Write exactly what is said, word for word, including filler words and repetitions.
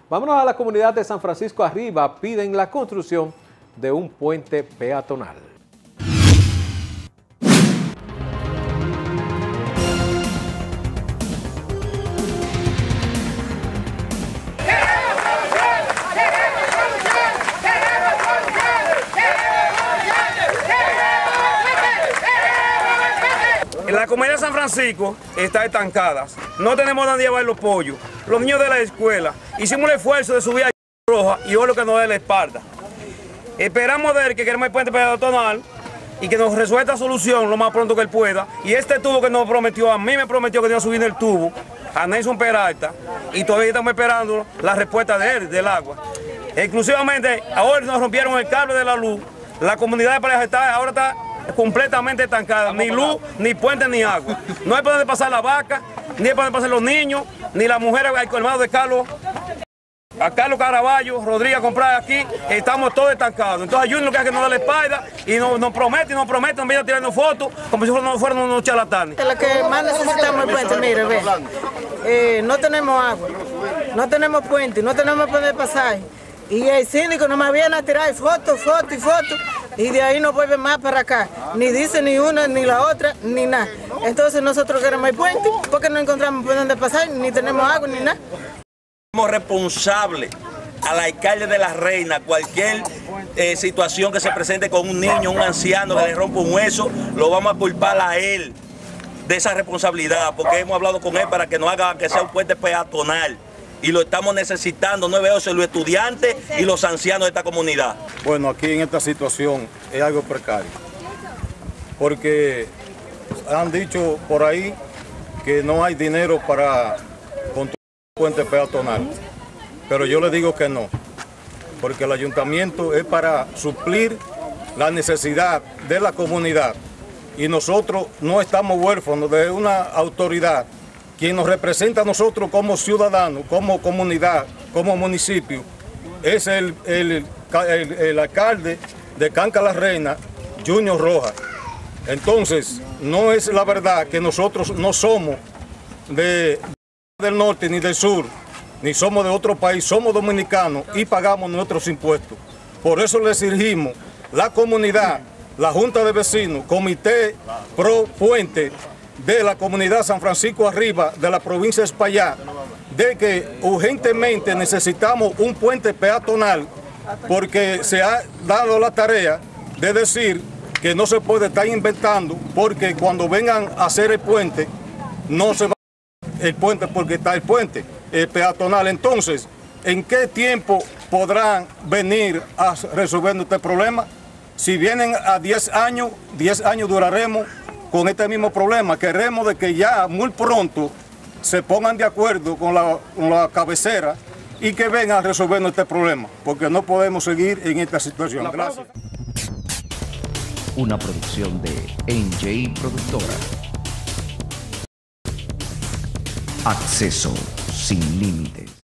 Vámonos a la comunidad de San Francisco Arriba. Piden la construcción de un puente peatonal. La comunidad de San Francisco está estancada. No tenemos donde llevar los pollos. Los niños de la escuela. Hicimos el esfuerzo de subir a Roja y hoy lo que nos da la espalda. Esperamos de él que queremos el puente peatonal y que nos resuelva esta solución lo más pronto que él pueda. Y este tubo que nos prometió, a mí me prometió que iba a subir el tubo, a Nelson Peralta, y todavía estamos esperando la respuesta de él, del agua. Exclusivamente, ahora nos rompieron el cable de la luz. La comunidad de Pareja está, ahora está completamente estancada, ni luz, ni puente, ni agua. No hay por dónde pasar la vaca, ni hay por dónde pasar los niños, ni las mujeres al colmado de Carlos, a Carlos Caraballo, Rodríguez a comprar aquí, estamos todos estancados. Entonces Junior lo que hace es que nos da la espalda y nos, nos promete, y nos promete, nos viene tirando fotos como si fueran, fueran unos charlatanes. Lo que más necesitamos es puente, mire, ve, eh, no tenemos agua, no tenemos puente, no tenemos por dónde pasar. Y el síndico no me viene a tirar fotos, fotos y fotos, y de ahí no vuelve más para acá. Ni dice ni una, ni la otra, ni nada. Entonces nosotros queremos el puente, porque no encontramos por dónde pasar, ni tenemos agua, ni nada. Somos responsables al alcalde de La Reina, cualquier eh, situación que se presente con un niño, un anciano que le rompa un hueso, lo vamos a culpar a él de esa responsabilidad, porque hemos hablado con él para que nos haga que sea un puente peatonal. Y lo estamos necesitando, no veo si los estudiantes y los ancianos de esta comunidad. Bueno, aquí en esta situación es algo precario, porque han dicho por ahí que no hay dinero para construir un puente peatonal, pero yo les digo que no, porque el ayuntamiento es para suplir la necesidad de la comunidad y nosotros no estamos huérfanos de una autoridad quien nos representa a nosotros como ciudadanos, como comunidad, como municipio, es el, el, el, el alcalde de Canca La Reina, Junior Rojas. Entonces, no es la verdad que nosotros no somos de, del norte ni del sur, ni somos de otro país, somos dominicanos y pagamos nuestros impuestos. Por eso le exigimos la comunidad, la Junta de Vecinos, Comité Pro Puente, de la comunidad San Francisco Arriba, de la provincia de Espaillat, de que urgentemente necesitamos un puente peatonal, porque se ha dado la tarea de decir que no se puede estar inventando, porque cuando vengan a hacer el puente, no se va a hacer el puente porque está el puente el peatonal. Entonces, ¿en qué tiempo podrán venir a resolver este problema? Si vienen a diez años, diez años duraremos con este mismo problema. Queremos de que ya muy pronto se pongan de acuerdo con la, con la cabecera y que vengan a resolver este problema, porque no podemos seguir en esta situación. Gracias. Una producción de N J Productora. Acceso sin límites.